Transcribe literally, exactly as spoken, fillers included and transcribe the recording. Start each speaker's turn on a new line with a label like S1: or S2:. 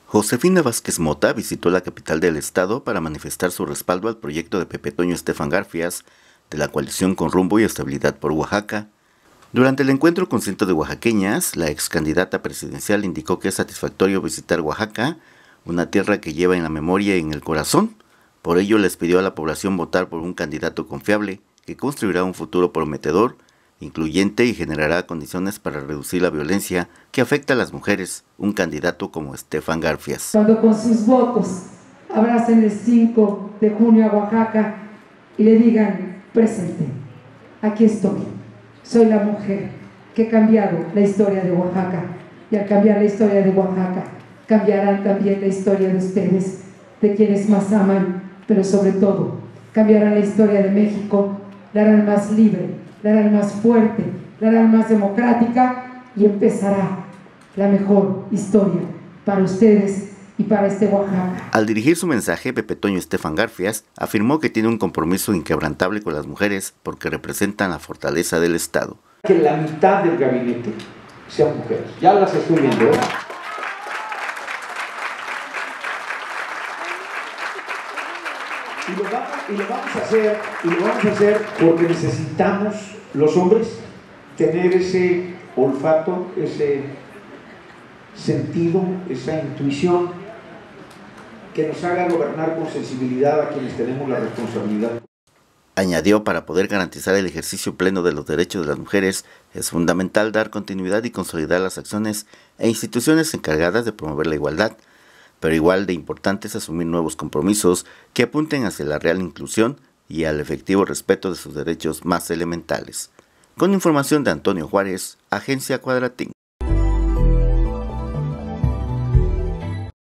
S1: Josefina Vázquez Mota visitó la capital del estado para manifestar su respaldo al proyecto de Pepe Toño Estefan Garfias de la coalición Con Rumbo y Estabilidad por Oaxaca. Durante el encuentro con cientos de oaxaqueñas, la ex candidata presidencial indicó que es satisfactorio visitar Oaxaca, una tierra que lleva en la memoria y en el corazón. Por ello les pidió a la población votar por un candidato confiable que construirá un futuro prometedor, incluyente y generará condiciones para reducir la violencia que afecta a las mujeres, un candidato como Estefan Garfias.
S2: Cuando con sus votos abracen el cinco de junio a Oaxaca y le digan, presente, aquí estoy, soy la mujer que ha cambiado la historia de Oaxaca, y al cambiar la historia de Oaxaca, cambiarán también la historia de ustedes, de quienes más aman, pero sobre todo, cambiarán la historia de México, la harán más libre, la harán más fuerte, la harán más democrática y empezará la mejor historia para ustedes y para este Oaxaca.
S1: Al dirigir su mensaje, Pepe Toño Estefan Garfias afirmó que tiene un compromiso inquebrantable con las mujeres porque representan la fortaleza del Estado.
S3: Que la mitad del gabinete sean mujeres. Ya las estoy viendo, ¿eh? Y lo, vamos, y lo vamos a hacer, y lo vamos a hacer porque necesitamos los hombres tener ese olfato, ese sentido, esa intuición que nos haga gobernar con sensibilidad a quienes tenemos la responsabilidad.
S1: Añadió, para poder garantizar el ejercicio pleno de los derechos de las mujeres, es fundamental dar continuidad y consolidar las acciones e instituciones encargadas de promover la igualdad, pero igual de importante es asumir nuevos compromisos que apunten hacia la real inclusión y al efectivo respeto de sus derechos más elementales. Con información de Antonio Juárez, Agencia Cuadratín.